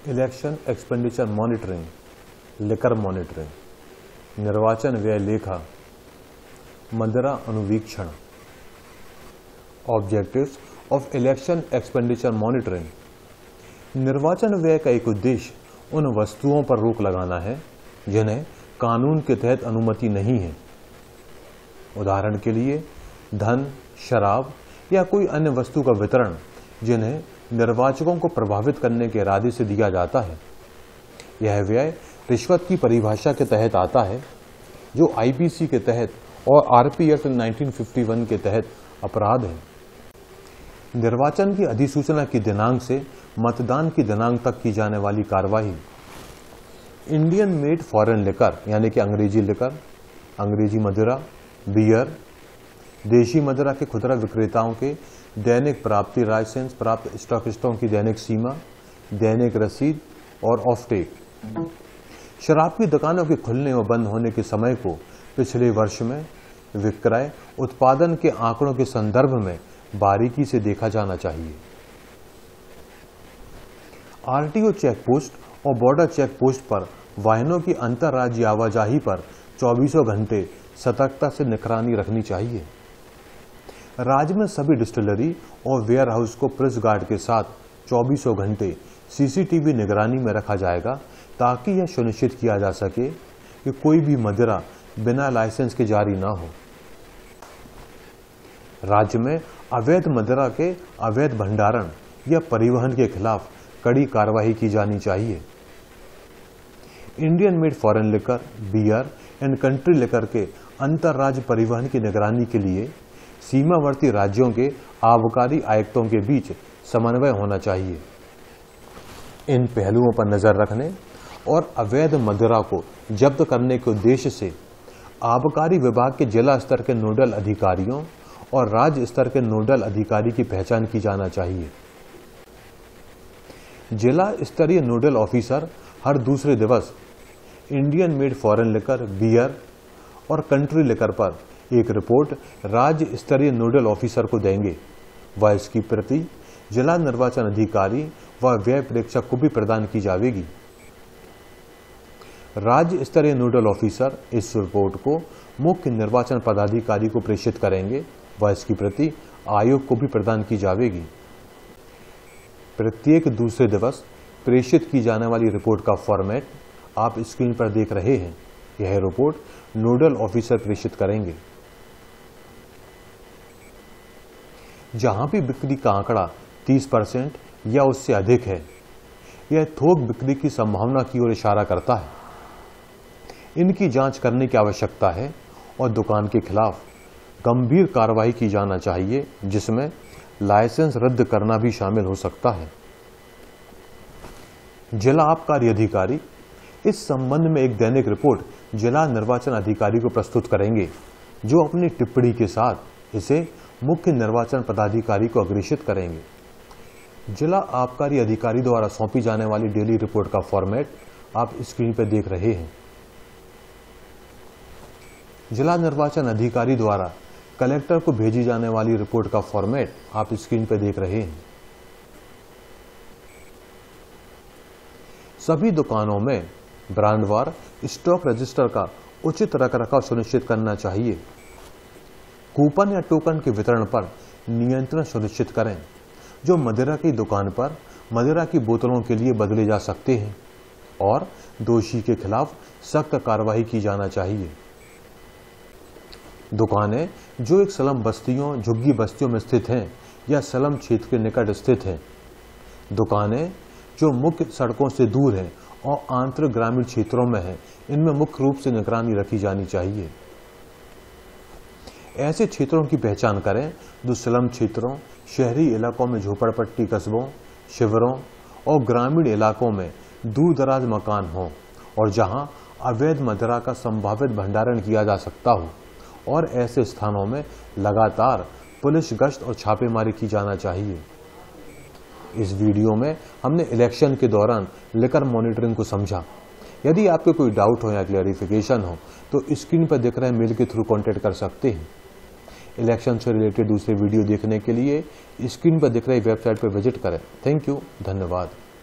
Election expenditure monitoring, liquor monitoring, निर्वाचन व्यय लेखा, मदिरा अनुवीक्षण। Objectives of election expenditure monitoring. निर्वाचन व्यय का एक उद्देश्य उन वस्तुओं पर रोक लगाना है जिन्हें कानून के तहत अनुमति नहीं है। उदाहरण के लिए धन, शराब या कोई अन्य वस्तु का वितरण जिन्हें निर्वाचकों को प्रभावित करने के इरादे से दिया जाता है। यह व्यय रिश्वत की परिभाषा के तहत आता है, जो आईपीसी के तहत और आरपीएस 1951 के तहत अपराध है। निर्वाचन की अधिसूचना की दिनांक से मतदान की दिनांक तक की जाने वाली कार्यवाही इंडियन मेड फॉरेन लिकर यानी कि अंग्रेजी लिकर, अंग्रेजी मदिरा, बियर, देशी मदिरा के खुदरा विक्रेताओं के दैनिक प्राप्ति लाइसेंस प्राप्त स्टॉकिस्टों की दैनिक सीमा, दैनिक रसीद और ऑफटेक। शराब की दुकानों के खुलने व बंद होने के समय को पिछले वर्ष में विक्रय उत्पादन के आंकड़ों के संदर्भ में बारीकी से देखा जाना चाहिए। आरटीओ चेक पोस्ट और बॉर्डर चेक पोस्ट पर वाहनों की अंतर्राज्यीय आवाजाही पर 24 घंटे सतर्कता से निगरानी रखनी चाहिए। राज्य में सभी डिस्टिलरी और वेयर हाउस को प्रेस गार्ड के साथ 24 घंटे सीसीटीवी निगरानी में रखा जाएगा, ताकि यह सुनिश्चित किया जा सके कि कोई भी मदिरा बिना लाइसेंस के जारी न हो। राज्य में अवैध मदिरा के अवैध भंडारण या परिवहन के खिलाफ कड़ी कार्रवाई की जानी चाहिए। Indian made foreign liquor, beer and country liquor के अंतर्राज्य परिवहन की निगरानी के लिए सीमावर्ती राज्यों के आबकारी आयुक्तों के बीच समन्वय होना चाहिए। इन पहलुओं पर नजर रखने और अवैध मदिरा को जब्त करने के उद्देश्य से आबकारी विभाग के जिला स्तर के नोडल अधिकारियों और राज्य स्तर के नोडल अधिकारी की पहचान की जाना चाहिए। जिला स्तरीय नोडल ऑफिसर हर दूसरे दिवस Indian made foreign liquor, beer और कंट्री लिकर पर एक रिपोर्ट राज्य स्तरीय नोडल ऑफिसर को देंगे। वह इसकी प्रति जिला निर्वाचन अधिकारी व व्यय प्रेक्षक को भी प्रदान की जाएगी। राज्य स्तरीय नोडल ऑफिसर इस रिपोर्ट को मुख्य निर्वाचन पदाधिकारी को प्रेषित करेंगे व इसकी प्रति आयोग को भी प्रदान की जाएगी। प्रत्येक दूसरे दिवस प्रेषित की जाने वाली रिपोर्ट का फॉर्मेट आप स्क्रीन पर देख रहे हैं। यह रिपोर्ट नोडल ऑफिसर प्रेषित करेंगे। जहां भी बिक्री का आंकड़ा 30% या उससे अधिक है, यह थोक बिक्री की संभावना की ओर इशारा करता है। इनकी जांच करने की आवश्यकता है और दुकान के खिलाफ गंभीर कार्रवाई की जाना चाहिए, जिसमें लाइसेंस रद्द करना भी शामिल हो सकता है। जिला आबकारी अधिकारी इस संबंध में एक दैनिक रिपोर्ट जिला निर्वाचन अधिकारी को प्रस्तुत करेंगे, जो अपनी टिप्पणी के साथ इसे मुख्य निर्वाचन पदाधिकारी को अग्रेषित करेंगे। जिला आबकारी अधिकारी द्वारा सौंपी जाने वाली डेली रिपोर्ट का फॉर्मेट आप स्क्रीन पर देख रहे हैं। जिला निर्वाचन अधिकारी द्वारा कलेक्टर को भेजी जाने वाली रिपोर्ट का फॉर्मेट आप स्क्रीन पर देख रहे हैं। सभी दुकानों में ब्रांडवार स्टॉक रजिस्टर का उचित रखरखाव सुनिश्चित करना चाहिए। कूपन या टोकन के वितरण पर नियंत्रण सुनिश्चित करें, जो मदिरा की दुकान पर मदिरा की बोतलों के लिए बदले जा सकते हैं, और दोषी के खिलाफ सख्त कार्रवाई की जाना चाहिए। दुकानें जो एक स्लम बस्तियों, झुग्गी बस्तियों में स्थित हैं या स्लम क्षेत्र के निकट स्थित हैं, दुकानें जो मुख्य सड़कों से दूर हैं और आंतरिक ग्रामीण क्षेत्रों में हैं, इनमें मुख्य रूप से निगरानी रखी जानी चाहिए। ऐसे क्षेत्रों की पहचान करें जो स्लम क्षेत्रों, शहरी इलाकों में झोपड़पट्टी कस्बों, शिविरों और ग्रामीण इलाकों में दूर दराज मकान हों, और जहां अवैध मदिरा का संभावित भंडारण किया जा सकता हो, और ऐसे स्थानों में लगातार पुलिस गश्त और छापेमारी की जाना चाहिए। इस वीडियो में हमने इलेक्शन के दौरान लिकर मॉनिटरिंग को समझा। यदि आपके कोई डाउट हो या क्लैरिफिकेशन हो तो स्क्रीन पर दिख रहे मेल के थ्रू कांटेक्ट कर सकते हैं। इलेक्शन से रिलेटेड दूसरे वीडियो देखने के लिए स्क्रीन पर दिख रही वेबसाइट पर विजिट करें। थैंक यू, धन्यवाद।